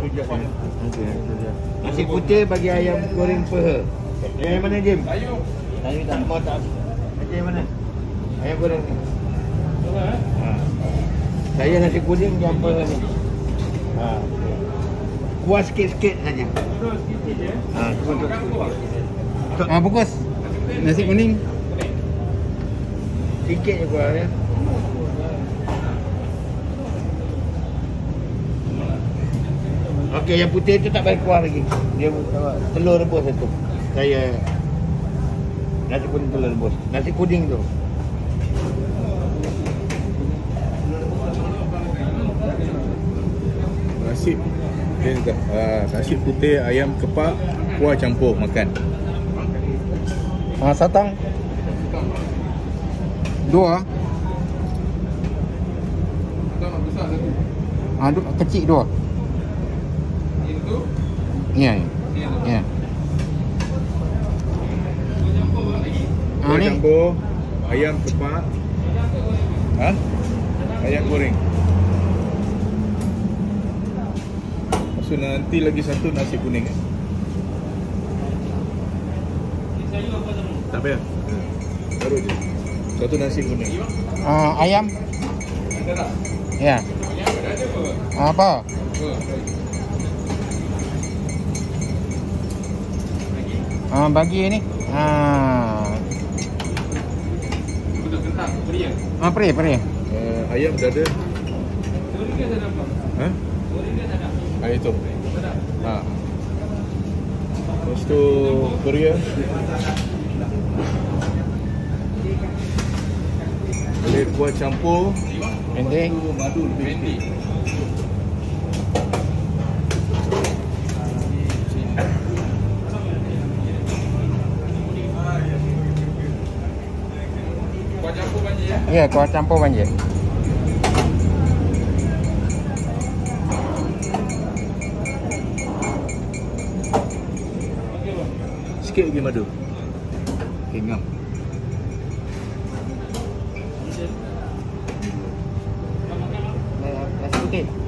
rujak ni. Okey, nasi putih bagi ayam goreng peha. Ayam mana, Jim? Sayur. Sayur tak mau tak. Ayam mana? Ayam goreng ni. Ha. Saya nasi kuning jam peha ni. Ha. Kuah sikit-sikit saja. Sikit je. Ha, untuk Bungkus nasi kuning. sikit je kuah ya. Okey, yang putih tu tak payah kuah lagi. Dia telur rebus satu. Saya nasi kuning telur rebus. Nasi kuning tu. Nasi putih ayam kepak kuah campur makan. Satang. 2. Kecil 2. Ya. Ya. Kuah campur ayam kepak. Ayam goreng. So nanti lagi satu nasi kuning. Tak payah. Taruh je. Satu nasi kuning. Ayam. Ya. Apa? Bagi ni. Peri. Ayam dada. Itu. Lepas tu Korea. Boleh kuah campur. Pendek. Madu lebih. Kuah campur banjir ya? Ya, kuah campur banjir. Sikit lagi madu. Tinggal. Nasi putih.